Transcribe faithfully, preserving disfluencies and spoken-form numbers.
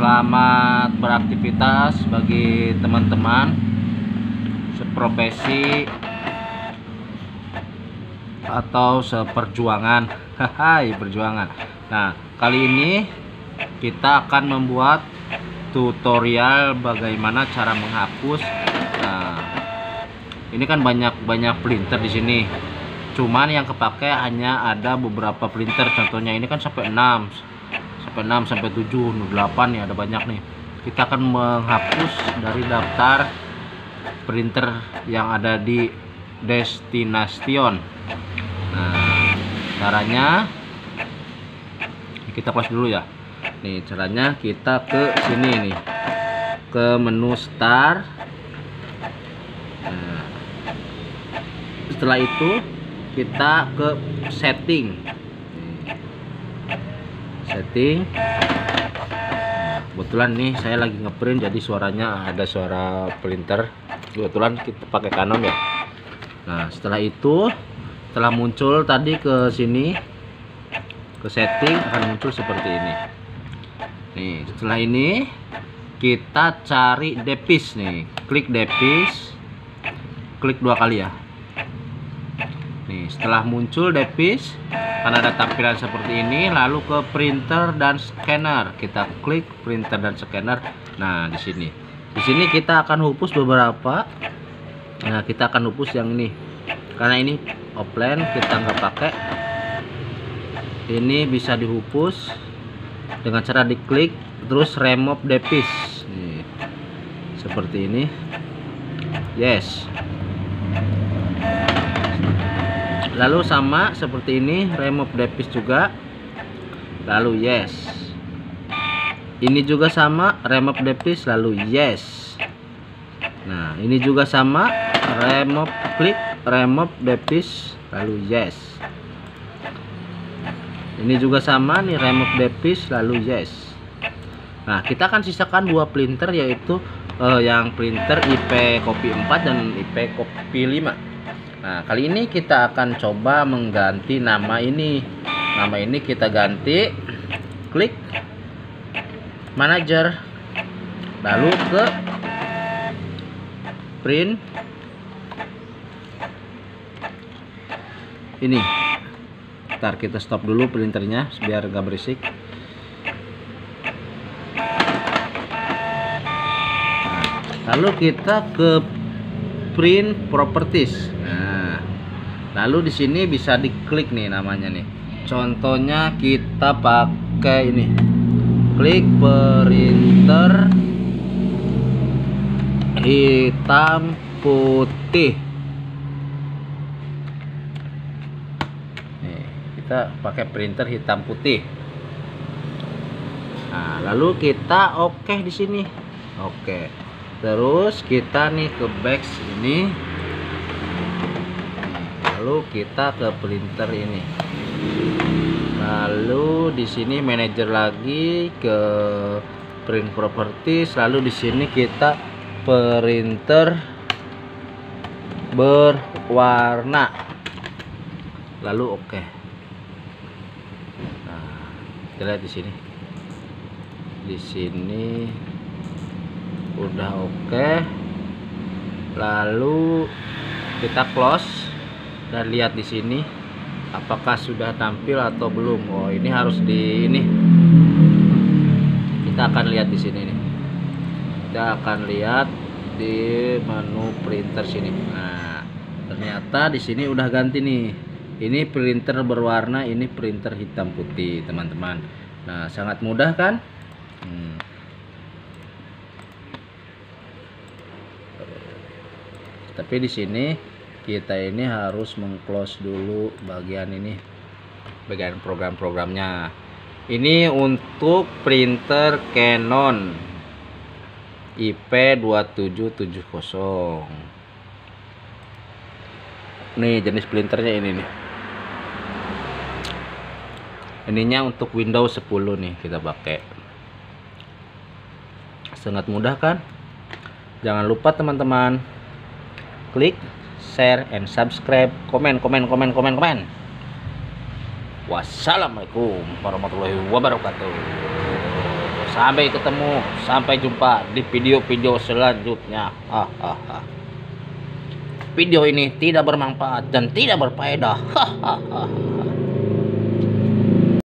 Selamat beraktivitas bagi teman-teman seprofesi atau seperjuangan. Hai, perjuangan. Nah, kali ini kita akan membuat tutorial bagaimana cara menghapus. Nah, ini kan banyak-banyak printer di sini. Cuman yang kepake hanya ada beberapa printer. Contohnya ini kan sampai enam. Sampai enam sampai tujuh, delapan ya, ada banyak nih. Kita akan menghapus dari daftar printer yang ada di destination. Nah, caranya kita close dulu ya. Nih, caranya kita ke sini nih. Ke menu start. Nah, setelah itu kita ke setting. Setting. Nah, kebetulan nih saya lagi ngeprint jadi suaranya ada suara printer. Kebetulan kita pakai Canon ya. Nah, setelah itu setelah muncul tadi ke sini ke setting akan muncul seperti ini. Nih, setelah ini kita cari Depis nih. Klik Depis. Klik dua kali ya. Nih, setelah muncul Depis akan ada tampilan seperti ini, lalu ke printer dan scanner. Kita klik printer dan scanner. Nah, di sini. Di sini kita akan hapus beberapa. Nah, kita akan hapus yang ini. Karena ini offline, kita nggak pakai. Ini bisa dihapus dengan cara diklik terus remove Depis. Nih. Seperti ini. Yes. Lalu sama seperti ini, remove Depis juga. Lalu yes. Ini juga sama, remove Depis, lalu yes. Nah, ini juga sama, remove, klik remove Depis, lalu yes. Ini juga sama nih, remove Depis, lalu yes. Nah, kita akan sisakan dua printer, yaitu eh, yang printer I P copy empat dan I P copy lima. Nah, kali ini kita akan coba mengganti nama ini. Nama ini kita ganti. Klik manager. Lalu ke print. Ini. Ntar kita stop dulu printernya biar gak berisik. Nah, lalu kita ke print properties. Nah, lalu di sini bisa diklik nih namanya nih. Contohnya kita pakai ini. Klik printer hitam putih. Nih, kita pakai printer hitam putih. Nah, lalu kita oke okay di sini. Oke. Okay. Terus kita nih ke back ini, lalu kita ke printer ini, lalu di sini manajer lagi ke print properties, lalu di sini kita printer berwarna, lalu oke. Okay. Nah, kita lihat di sini, di sini. Udah oke okay. Lalu kita close dan lihat di sini apakah sudah tampil atau belum. Oh, ini harus di ini. Kita akan lihat di sini nih. Kita akan lihat di menu printer sini. Nah, ternyata di sini udah ganti nih. Ini printer berwarna, ini printer hitam putih, teman-teman. Nah, sangat mudah kan? Hmm. Tapi di sini kita ini harus mengclose dulu bagian ini, bagian program-programnya. Ini untuk printer Canon I P dua tujuh tujuh nol. Nih jenis printernya ini nih. Ininya untuk Windows sepuluh nih kita pakai. Sangat mudah kan? Jangan lupa teman-teman, klik share and subscribe, komen komen komen komen komen. Wassalamualaikum warahmatullahi wabarakatuh. Sampai ketemu, sampai jumpa di video-video selanjutnya. Hahaha. Video ini tidak bermanfaat dan tidak berfaedah. Hahaha.